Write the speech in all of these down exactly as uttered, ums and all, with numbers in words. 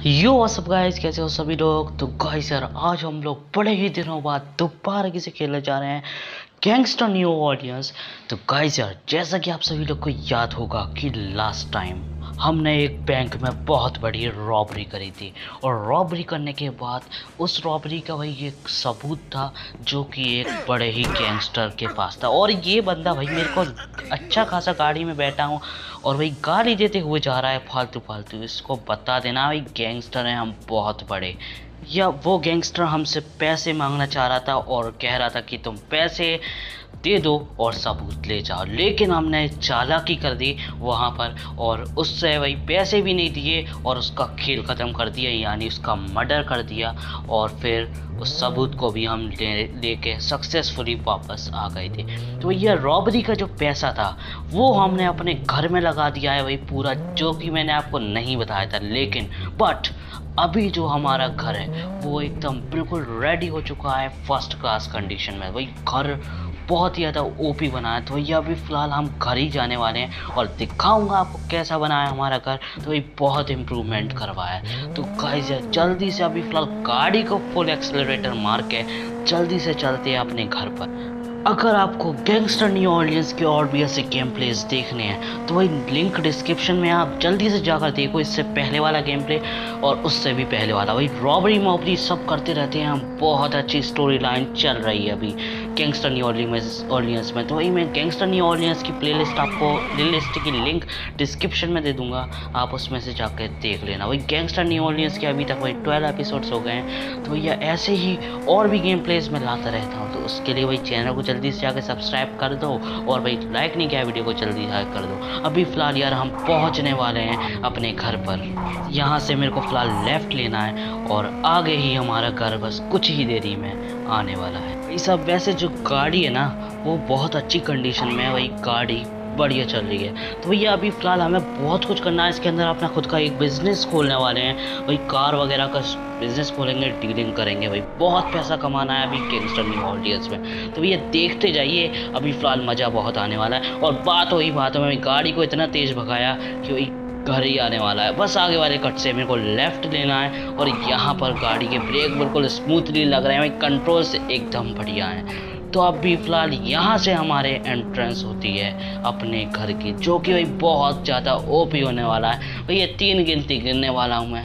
यो WhatsApp guys, कैसे हो सभी लोग। तो गाइस यार, आज हम लोग बड़े ही दिनों बाद दोबारा किसे खेलने जा रहे हैं, गैंगस्टर न्यू ऑर्लियंस। तो गाइस यार, जैसा कि आप सभी लोग को याद होगा कि लास्ट टाइम हमने एक बैंक में बहुत बड़ी रॉबरी करी थी, और रॉबरी करने के बाद उस रॉबरी का वही एक सबूत था जो कि एक बड़े ही गैंगस्टर के पास था। और ये बंदा भाई मेरे को अच्छा खासा गाड़ी में बैठा हूँ और वही गाली देते हुए जा रहा है फालतू फालतू। इसको बता देना भाई गैंगस्टर हैं हम बहुत बड़े। या वो गैंगस्टर हमसे पैसे मांगना चाह रहा था और कह रहा था कि तुम पैसे दे दो और सबूत ले जाओ, लेकिन हमने चालाकी कर दी वहाँ पर और उससे वही पैसे भी नहीं दिए और उसका खेल ख़त्म कर दिया, यानी उसका मर्डर कर दिया। और फिर उस सबूत को भी हम ले लेके सक्सेसफुली वापस आ गए थे। तो ये रॉबरी का जो पैसा था वो हमने अपने घर में लगा दिया है वही पूरा, जो कि मैंने आपको नहीं बताया था। लेकिन बट अभी जो हमारा घर है वो एकदम बिल्कुल रेडी हो चुका है, फर्स्ट क्लास कंडीशन में। वही घर बहुत ही ज़्यादा ओपी बना है। तो ये अभी फ़िलहाल हम घर ही जाने वाले हैं और दिखाऊंगा आपको कैसा बना है हमारा घर। तो ये बहुत इम्प्रूवमेंट करवाया है। तो गाइस यार, जल्दी से अभी फ़िलहाल गाड़ी को फुल एक्सेलरेटर मार के जल्दी से चलते हैं अपने घर पर। अगर आपको गैंगस्टर न्यू ऑर्लियंस के और भी ऐसे गेम प्लेस देखने हैं तो वही लिंक डिस्क्रिप्शन में आप जल्दी से जाकर देखो, इससे पहले वाला गेम प्ले और उससे भी पहले वाला। वही रॉबरी मॉबरी सब करते रहते हैं हम, बहुत अच्छी स्टोरी लाइन चल रही है अभी गैंगस्टर न्यू ऑर्लियंस में। तो वही मैं गैंगस्टर न्यू ऑर्लियंस की प्लेलिस्ट आपको प्लेलिस्ट की लिंक डिस्क्रिप्शन में दे दूंगा, आप उसमें से जाकर देख लेना। वही गैंगस्टर न्यू ऑर्लियंस के अभी तक वही ट्वेल्व एपिसोड्स हो गए हैं। तो भैया ऐसे ही और भी गेम प्लेस में लाता रहता हूँ, तो उसके लिए वही चैनल को जल्दी से जाकर सब्सक्राइब कर दो और भाई लाइक नहीं किया वीडियो को जल्दी जाकर कर दो। अभी फ़िलहाल यार हम पहुंचने वाले हैं अपने घर पर। यहाँ से मेरे को फ़िलहाल लेफ़्ट लेना है और आगे ही हमारा घर बस कुछ ही देरी में आने वाला है। ये सब वैसे जो गाड़ी है ना वो बहुत अच्छी कंडीशन में है, वही गाड़ी बढ़िया चल रही है। तो भैया अभी फ़िलहाल हमें बहुत कुछ करना है इसके अंदर। अपना खुद का एक बिज़नेस खोलने वाले हैं, वही कार वगैरह का बिज़नेस खोलेंगे, डीलिंग करेंगे। भाई बहुत पैसा कमाना है अभी गैंगस्टर न्यू ऑर्लियंस में। तो भैया देखते जाइए, अभी फ़िलहाल मज़ा बहुत आने वाला है। और बात वही बात है, मैं गाड़ी को इतना तेज़ भगाया कि वही घर ही आने वाला है। बस आगे वाले कट से मेरे को लेफ़्ट लेना है और यहाँ पर गाड़ी के ब्रेक बिल्कुल स्मूथली लग रहे हैं, वही कंट्रोल से एकदम बढ़िया है। तो अभी फ़िलहाल यहाँ से हमारे एंट्रेंस होती है अपने घर की, जो कि भाई बहुत ज़्यादा ओपी होने वाला है। भाई ये तीन गिनती गिनने वाला हूँ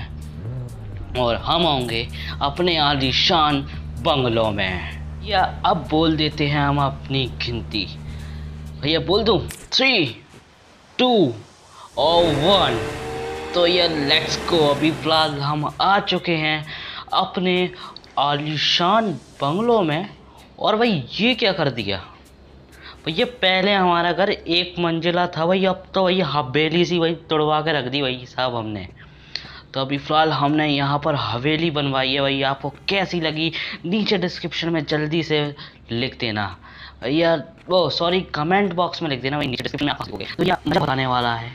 मैं और हम होंगे अपने आलीशान बंगलों में। या अब बोल देते हैं हम अपनी गिनती। भैया बोल दूँ थ्री टू और वन। तो ये लेट्स गो। अभी फ़िलहाल हम आ चुके हैं अपने आलीशान बंगलों में। और भाई ये क्या कर दिया भैया, पहले हमारा घर एक मंजिला था भाई, अब तो वही हवेली सी वही तोड़वा के रख दी भाई साहब हमने। तो अभी फ़िलहाल हमने यहाँ पर हवेली बनवाई है। भाई आपको कैसी लगी नीचे डिस्क्रिप्शन में जल्दी से लिख देना भैया, वो सॉरी कमेंट बॉक्स में लिख देना भाई, नीचे डिस्क्रिप्शन में आप लिखोगे। तो यह मज़ा बताने वाला है।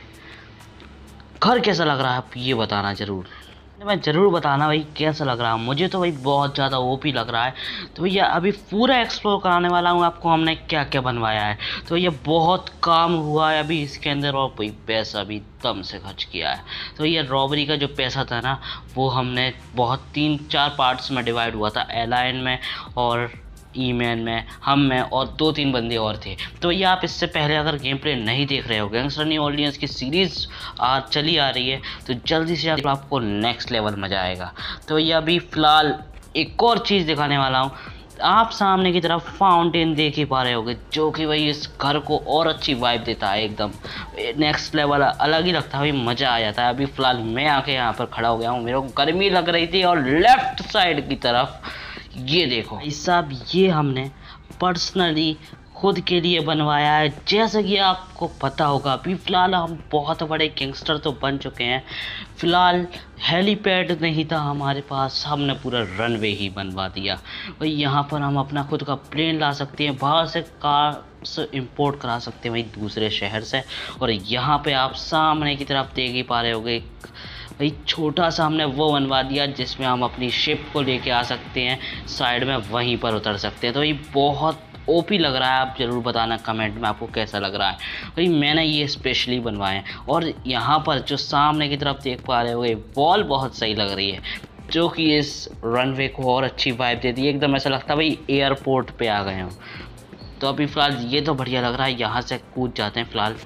घर कैसा लग रहा है आप ये बताना ज़रूर, मैं ज़रूर बताना भाई कैसा लग रहा है। मुझे तो भाई बहुत ज़्यादा ओपी लग रहा है। तो भैया अभी पूरा एक्सप्लोर कराने वाला हूँ आपको हमने क्या क्या बनवाया है। तो ये बहुत काम हुआ है अभी इसके अंदर और कोई पैसा भी दम से खर्च किया है। तो ये रॉबरी का जो पैसा था ना वो हमने बहुत तीन चार पार्ट्स में डिवाइड हुआ था, एलाइन में और ईमेन में, हम में और दो तीन बंदे और थे। तो ये आप इससे पहले अगर गेम प्ले नहीं देख रहे हो, गैंगस्टर न्यू ऑर्लियंस की सीरीज़ आज चली आ रही है, तो जल्दी से आप, आपको नेक्स्ट लेवल मज़ा आएगा। तो ये अभी फ़िलहाल एक और चीज़ दिखाने वाला हूँ। आप सामने की तरफ फाउंटेन देख ही पा रहे होगे, जो कि भाई इस घर को और अच्छी वाइब देता है, एकदम नेक्स्ट लेवल अलग ही लगता है भाई, मज़ा आ जाता है। अभी फ़िलहाल मैं आके यहाँ पर खड़ा हो गया हूँ, मेरे को गर्मी लग रही थी। और लेफ़्ट साइड की तरफ ये देखो भाई साहब, ये हमने पर्सनली खुद के लिए बनवाया है। जैसे कि आपको पता होगा अभी फ़िलहाल हम बहुत बड़े गैंगस्टर तो बन चुके हैं। फ़िलहाल हेलीपैड नहीं था हमारे पास, हमने पूरा रनवे ही बनवा दिया। भाई यहाँ पर हम अपना खुद का प्लेन ला सकते हैं, बाहर से कार से इंपोर्ट करा सकते हैं वही दूसरे शहर से। और यहाँ पे आप सामने की तरफ देख ही पा रहे होगे भाई छोटा सा हमने वो बनवा दिया जिसमें हम अपनी शिप को लेके आ सकते हैं, साइड में वहीं पर उतर सकते हैं। तो ये बहुत ओपी लग रहा है। आप ज़रूर बताना कमेंट में आपको कैसा लग रहा है। भाई मैंने ये स्पेशली बनवाए हैं। और यहाँ पर जो सामने की तरफ देख पा रहे हो, ये वॉल बहुत सही लग रही है, जो कि इस रनवे को और अच्छी वाइब देती है। एकदम ऐसा लगता है भाई एयरपोर्ट पे आ गए हो। तो अभी फ़िलहाल ये तो बढ़िया लग रहा है। यहाँ से कूद जाते हैं फ़िलहाल।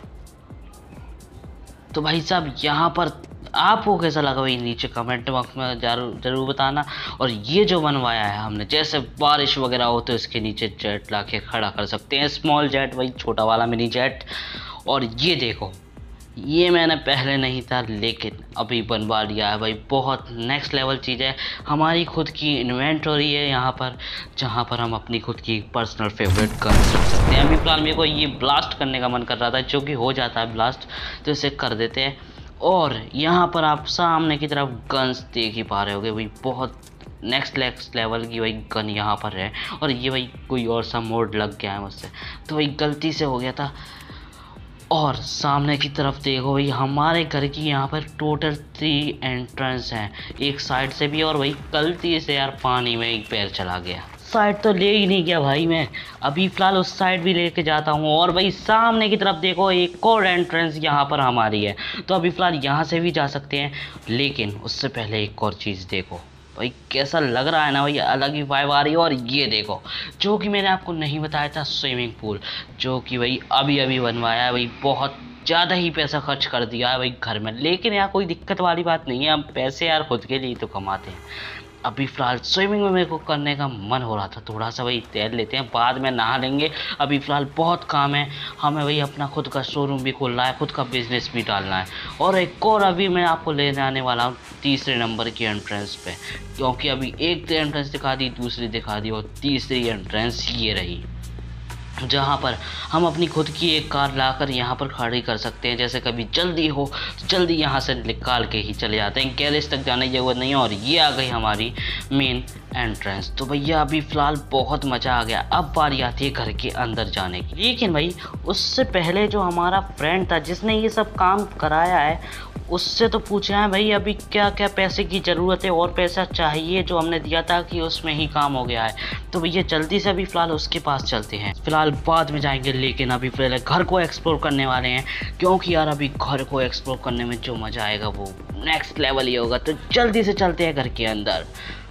तो भाई साहब यहाँ पर आपको कैसा लगा भाई नीचे कमेंट बॉक्स में जरूर जरूर बताना। और ये जो बनवाया है हमने, जैसे बारिश वगैरह हो तो इसके नीचे जेट ला के खड़ा कर सकते हैं, स्मॉल जेट, वही छोटा वाला मिनी जेट। और ये देखो, ये मैंने पहले नहीं था लेकिन अभी बनवा लिया है भाई। बहुत नेक्स्ट लेवल चीज़ है। हमारी खुद की इन्वेंटरी है यहाँ पर, जहाँ पर हम अपनी खुद की पर्सनल फेवरेट गन्स रख सकते हैं। अभी फिलहाल मेरे को ये ब्लास्ट करने का मन कर रहा था, जो कि हो जाता है ब्लास्ट, तो इसे कर देते हैं। और यहाँ पर आप सामने की तरफ गन्स देख ही पा रहे होगे भाई, बहुत नेक्स्ट नेक्स्ट लेवल की वही गन यहाँ पर है। और ये भाई कोई और सा मोड लग गया है मुझसे, तो वही गलती से हो गया था। और सामने की तरफ देखो भाई, हमारे घर की यहाँ पर टोटल थ्री एंट्रेंस हैं, एक साइड से भी, और वही गलती से यार पानी में एक पैर चला गया। साइड तो ले ही नहीं गया भाई मैं, अभी फ़िलहाल उस साइड भी लेके जाता हूँ। और भाई सामने की तरफ देखो, एक और एंट्रेंस यहाँ पर हमारी है, तो अभी फ़िलहाल यहाँ से भी जा सकते हैं। लेकिन उससे पहले एक और चीज़ देखो भाई, कैसा लग रहा है ना भाई, अलग ही वाइब आ रही है। और ये देखो, जो कि मैंने आपको नहीं बताया था, स्विमिंग पूल, जो कि भाई अभी अभी बनवाया है भाई। बहुत ज़्यादा ही पैसा खर्च कर दिया है भाई घर में, लेकिन यार कोई दिक्कत वाली बात नहीं है, हम पैसे यार खुद के लिए तो कमाते हैं। अभी फ़िलहाल स्विमिंग में मेरे को करने का मन हो रहा था, थोड़ा सा वही तैर लेते हैं, बाद में नहा लेंगे। अभी फ़िलहाल बहुत काम है हमें, वही अपना खुद का शोरूम भी खोलना है, खुद का बिज़नेस भी डालना है। और एक और अभी मैं आपको लेने आने वाला हूँ तीसरे नंबर की एंट्रेंस पे, क्योंकि अभी एक एंट्रेंस दिखा दी, दूसरी दिखा दी, और तीसरी एंट्रेंस ये रही, जहाँ पर हम अपनी खुद की एक कार लाकर यहाँ पर खड़ी कर सकते हैं। जैसे कभी जल्दी हो तो जल्दी यहाँ से निकाल के ही चले जाते हैं, गैरेज तक जाने की ज़रूरत नहीं है। और ये आ गई हमारी मेन एंट्रेंस। तो भैया अभी फ़िलहाल बहुत मज़ा आ गया, अब बारी आती है घर के अंदर जाने की। लेकिन भाई उससे पहले जो हमारा फ्रेंड था जिसने ये सब काम कराया है, उससे तो पूछना है भाई अभी क्या क्या पैसे की ज़रूरत है, और पैसा चाहिए जो हमने दिया था कि उसमें ही काम हो गया है। तो भैया जल्दी से अभी फ़िलहाल उसके पास चलते हैं, फ़िलहाल बाद में जाएंगे, लेकिन अभी पहले घर को एक्सप्लोर करने वाले हैं, क्योंकि यार अभी घर को एक्सप्लोर करने में जो मज़ा आएगा वो नेक्स्ट लेवल ही होगा। तो जल्दी से चलते हैं घर के अंदर।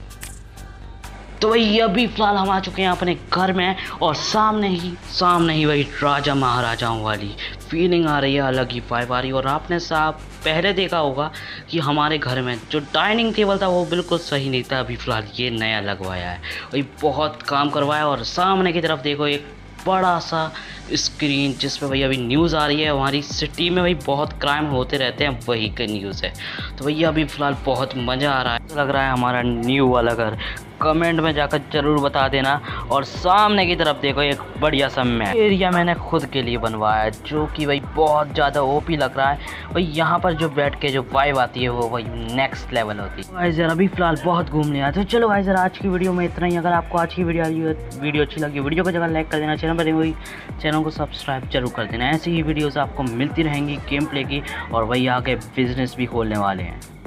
तो भाई अभी फ़िलहाल हम आ चुके हैं अपने घर में, और सामने ही सामने ही वही राजा महाराजाओं वाली फीलिंग आ रही है, अलग ही वाइब आ रही है। और आपने साहब पहले देखा होगा कि हमारे घर में जो डाइनिंग टेबल था वो बिल्कुल सही नहीं था, अभी फ़िलहाल ये नया लगवाया है, वही बहुत काम करवाया। और सामने की तरफ देखो एक बड़ा सा स्क्रीन जिस पे भाई अभी न्यूज़ आ रही है, हमारी सिटी में भाई बहुत क्राइम होते रहते हैं, वही का न्यूज़ है। तो भैया अभी फ़िलहाल बहुत मज़ा आ रहा है, लग रहा है हमारा न्यू वाला घर। कमेंट में जाकर ज़रूर बता देना। और सामने की तरफ देखो एक बढ़िया सा मैप एरिया मैंने खुद के लिए बनवाया है, जो कि भाई बहुत ज़्यादा ओपी लग रहा है भाई। यहाँ पर जो बैठ के जो वाइब आती है वो भाई नेक्स्ट लेवल होती है। भाई ज़रा अभी फ़िलहाल बहुत घूमने आया, तो चलो भाई ज़रा आज की वीडियो में इतना ही। अगर आपको आज की वीडियो वीडियो अच्छी लगी, वीडियो को जगह लाइक कर देना, चैनल पर वही चैनल को सब्सक्राइब जरूर कर देना। ऐसी ही वीडियोज़ आपको मिलती रहेंगी गेम प्ले की, और वही आगे बिजनेस भी खोलने वाले हैं।